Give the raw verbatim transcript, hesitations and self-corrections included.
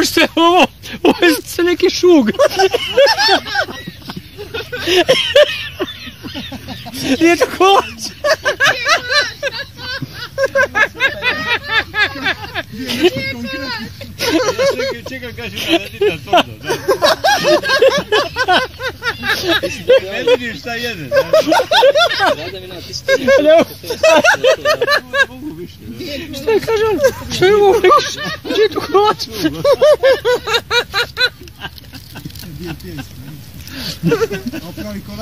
Što je ovo? Ovo je se neki šug. Nije to kolač. Čekaj, kaži da ne ti na to. Ne vidiš šta jede. Šta je kaže on? Šta je ovo? Gdje je to kolač? Opravi kola.